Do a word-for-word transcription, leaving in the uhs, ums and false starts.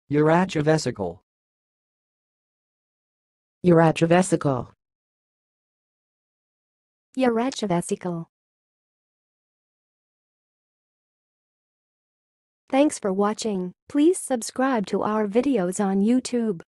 urachovesical, urachovesical, urachovesical. Thanks for watching. Please subscribe to our videos on YouTube.